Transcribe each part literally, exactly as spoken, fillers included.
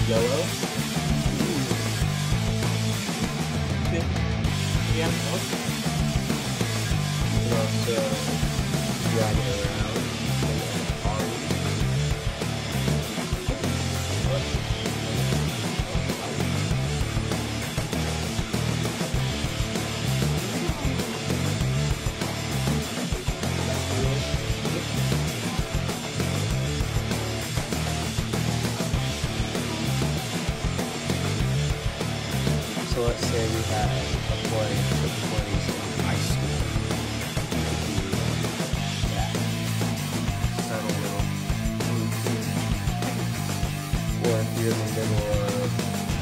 Yellow. Yeah. You can also drag it around. So let's say we had a play that plays in high school. Yeah. Settle little. Or if you're in the middle of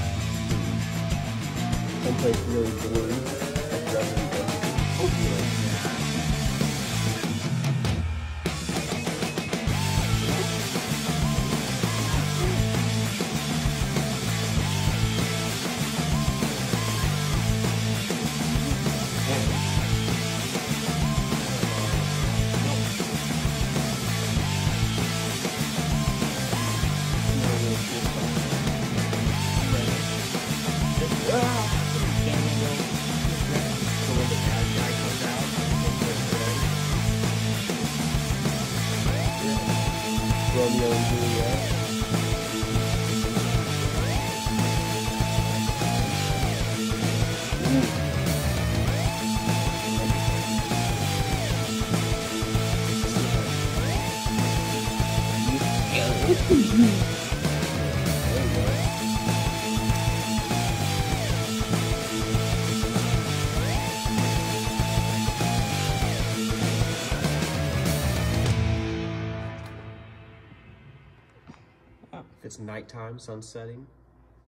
someplace really boring, like Resident Evil. Hopefully. Romeo and Juliet. If it's nighttime, sun setting.